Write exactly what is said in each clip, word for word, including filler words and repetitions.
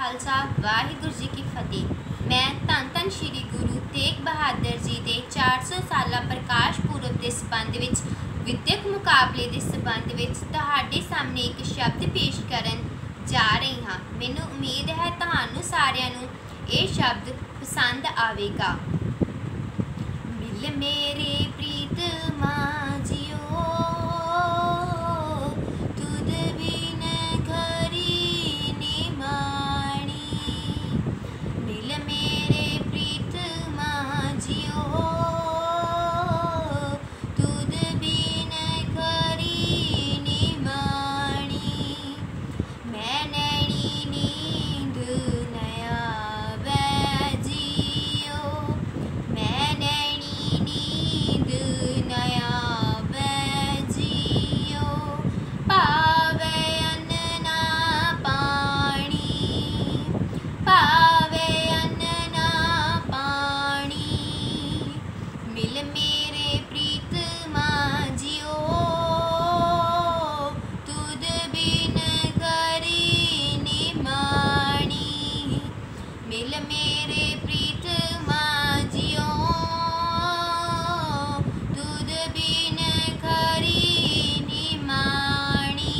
खालसा वाहिगुरू जी की फतेह। मैं धन धन श्री गुरु तेग बहादुर जी के चार सौ साला प्रकाश पुरब के संबंध विच विद्यक मुकाबले के संबंध विच तुहाडे सामने एक शब्द पेश करन जा रही हाँ। मैनूं उम्मीद है तुहानूं सारिआं नूं ये शब्द पसंद आवेगा। मिल मेरे प्रीत मां जियो तुद बिन घरी निमाणी। मिल मेरे प्रीत मां जियो तुद बिन घरी निमाणी। मैं नैनी नींद नया जियो मैं नैनी नींद नया जियो। पावे अन्न ना पानी पावे अन्न ना पानी। मिल मेरे प्रीत मां जियो तुद बिन घरी निमाणी। मिल मेरे प्रीत मां जियो तुद बिन घरी निमाणी।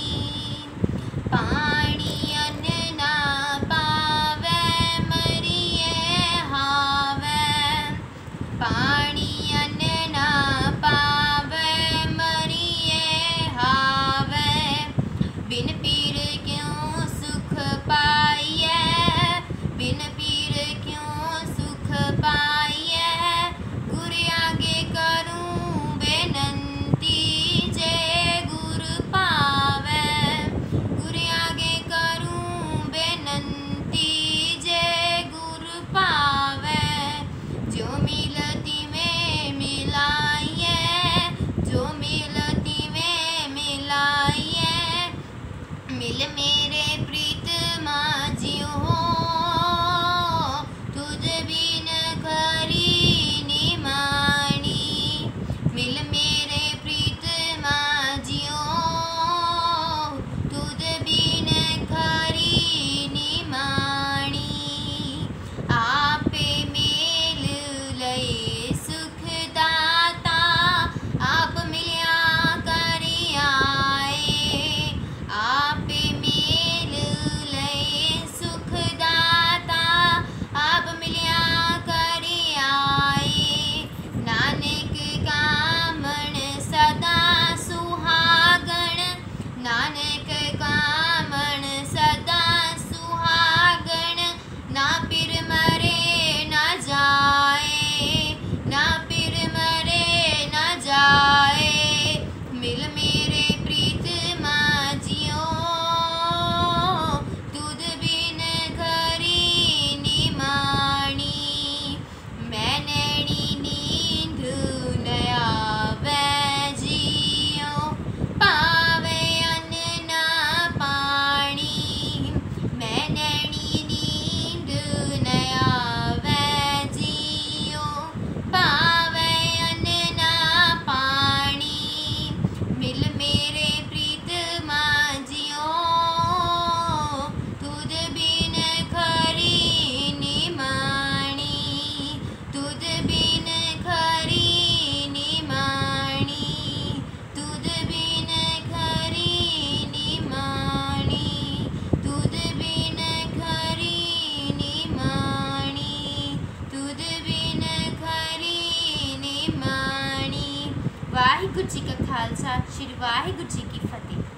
पानी अन्न ना पावे मरिए हावे पानी अन्न ना पावे मरिए हावे। बिन पीर क्यों सुख पाइए बिन पीर क्यों सुख पाइए। गुरु आगे करूं बेनंती जे गुर पावे। गुरु आगे करूं बेनंती जे गुर पावे। जो मिलती में मिलाइए जो मिलती में मिलाइए। मिल मेरे प्रीत मां जियो तुझ बिन घरी निमाणी। मिल मेरे प्रीत मां जियो तुझ बिन घरी निमाणी। आपे मेल लए सुख दाता आप मिलिया करी आए। आपे मेल लए सुख दाता आप मिलिया करी आए। नानक कामण सदा सुहागण नानक कामण सदा सुहागण। ना पिर मरे ना जाए ना पिर मरे ना जाए। मिल मेरे प्रीत मां जियो तुद बिन घरी निमाणी। मैं नैनी नींद नया जियो पावे अन्न ना पानी। मैं नैनी नींद नया जियो पावे अन्न ना पानी। मिल मेरे प्रीत मां जियो तुद बिन घरी निमाणी। तुद बिन घरी निमाणी तुद बिन घरी निमाणी तुद बिन घरी निमाणी तुद बिन घरी निमाणी। वाहिगुरू जी का खालसा श्री वाहिगुरू जी की फतेह।